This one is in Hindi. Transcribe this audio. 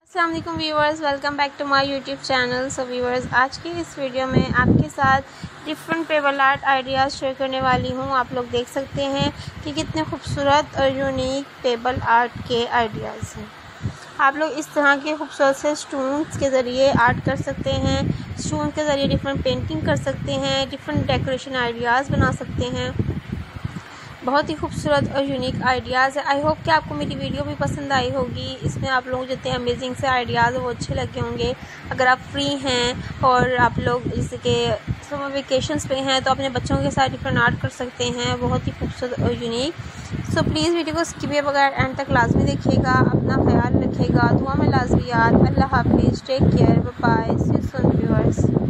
अस्सलाम वालेकुम viewers, welcome back to my YouTube channel. So viewers, आज की इस वीडियो में आपके साथ different paper art ideas share करने वाली हूँ। आप लोग देख सकते हैं कि कितने खूबसूरत और यूनिक पेपर आर्ट के आइडियाज़ हैं। आप लोग इस तरह के खूबसूरत से स्टोन्स के ज़रिए आर्ट कर सकते हैं। स्टोन के ज़रिए डिफरेंट पेंटिंग कर सकते हैं, डिफरेंट डेकोरेशन आइडियाज़ बना सकते हैं। बहुत ही खूबसूरत और यूनिक आइडियाज़ है। आई होप कि आपको मेरी वीडियो भी पसंद आई होगी। इसमें आप लोग जितने अमेजिंग से आइडियाज़ वो अच्छे लगे होंगे। अगर आप फ्री हैं और आप लोग जैसे कि समर वेकेशंस पे हैं तो अपने बच्चों के साथ डिफरेंट आर्ट कर सकते हैं। बहुत ही खूबसूरत और यूनिक। सो प्लीज़ वीडियो को स्किप किए बगैर एंड तक लाजमी देखिएगा। अपना ख्याल रखिएगा, दुआ में लाजमी याद। अल्लाह हाफिज़, take care, bye bye, see you soon viewers.